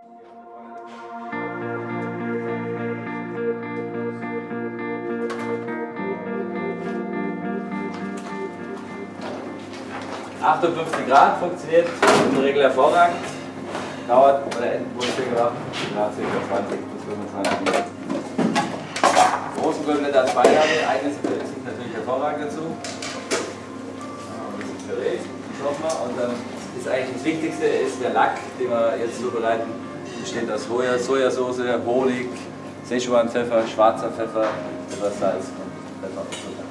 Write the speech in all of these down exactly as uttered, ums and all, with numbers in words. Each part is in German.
achtundfünfzig Grad funktioniert in der Regel hervorragend. Dauert bei der Entenbruststücke Grad ca. zwanzig bis fünfundzwanzig Minuten. Rosenkohlblätter als Beilage eignet sich natürlich hervorragend dazu. Ein bisschen Püree, und dann ist eigentlich das Wichtigste ist der Lack, den wir jetzt zubereiten. Besteht aus Soja, Sojasauce, Honig, Szechuan-Pfeffer, schwarzer Pfeffer, etwas Salz und Pfeffer und Zucker.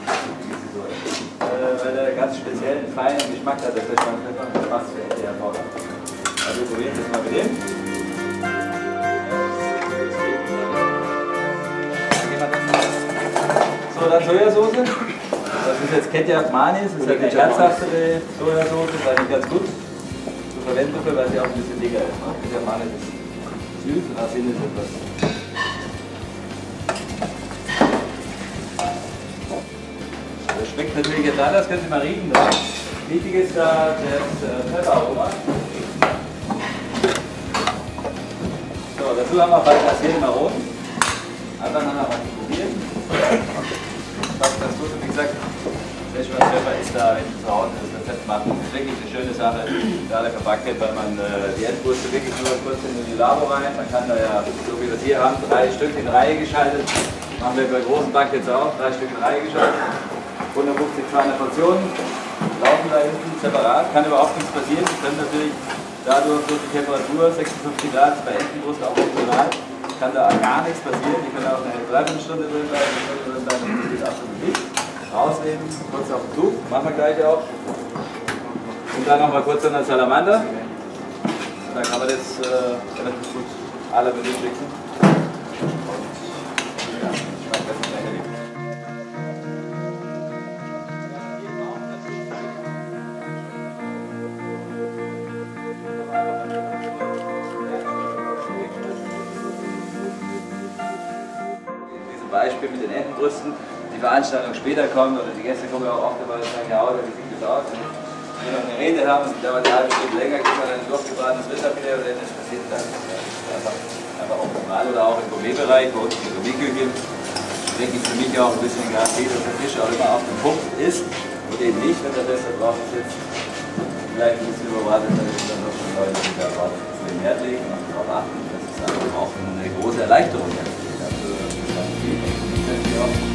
Äh, weil der ganz speziellen, feinen Geschmack hat, der Szechuan-Pfeffer, und das passt für Ente hervorragend. Also wir probieren das mal mit dem. So, dann Sojasauce. Das ist jetzt Ketjaf Manis, das ist halt eine herzhaftere Sojasauce, das ist eigentlich ganz gut zu verwenden, weil sie auch ein bisschen dicker ist. Ketjaf Manis ist süß und Asin ist etwas. Das schmeckt natürlich jetzt anders, können Sie mal riechen. Ne? Wichtig ist da das Pfefferaroma. So, dazu haben wir bald Asin Maron. Einfach nachher mal probieren. Was das tut, wie gesagt, Szechuan-Pfeffer ist da, wenn zu Hause das Rezept machen, ist wirklich eine schöne Sache, gerade verpackt wird, weil man äh, die Endwurst wirklich nur kurz in die Labo rein. Man kann da ja, so wie wir es hier haben, drei Stück in Reihe geschaltet. Machen wir bei großen Back jetzt auch, drei Stück in Reihe geschaltet. hundertfünfzig, zweihundert Portionen laufen da hinten separat, kann überhaupt nichts passieren. Sie können natürlich dadurch durch die Temperatur, sechsundfünfzig Grad bei Entenbrust auch optional, kann da gar nichts passieren. Die können auch eine Dreiviertelstunde drin bleiben, eine Stunde drin bleiben, das geht absolut nicht. Rausnehmen, kurz auf den Zug, machen wir gleich auch. Und dann nochmal kurz an den Salamander. Und dann kann man das äh, relativ gut alle mit mixen. Und ja, schmeckt das nicht lächerlich. Beispiel mit den Entenbrüsten, die Veranstaltung später kommt oder die Gäste kommen ja auch oft dabei und sagen, ja, wie sieht das aus? Wenn wir noch eine Rede haben, es dauert eine halbe Stunde länger, gibt man dann ein durchgebratenes Rinderfilet oder das passiert dann. Einfach, einfach optimal oder auch im Gourmetbereich, bei uns in der Gourmetküche, denke ich für mich auch ein bisschen Gras, dass der Fisch auch immer auf dem Punkt ist und eben nicht, wenn der Rest da drauf sitzt. Vielleicht ein bisschen überbraten, dann ist dann doch schon Leute, die darauf den Wert legen und darauf achten. Das ist einfach auch eine große Erleichterung. Ja,